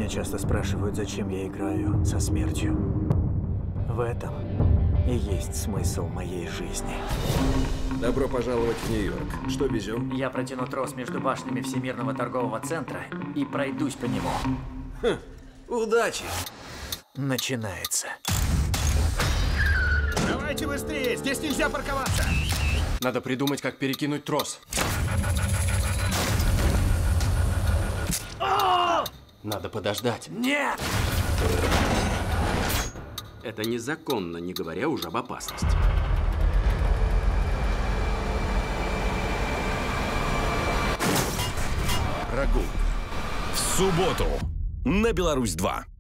Меня часто спрашивают, зачем я играю со смертью. В этом и есть смысл моей жизни. Добро пожаловать в Нью-Йорк. Что везем? Я протяну трос между башнями Всемирного торгового центра и пройдусь по нему. Удачи! Начинается. Давайте быстрее, здесь нельзя парковаться. Надо придумать, как перекинуть трос. Надо подождать. Нет! Это незаконно, не говоря уже об опасности. Прогулка. В субботу на Беларусь 2.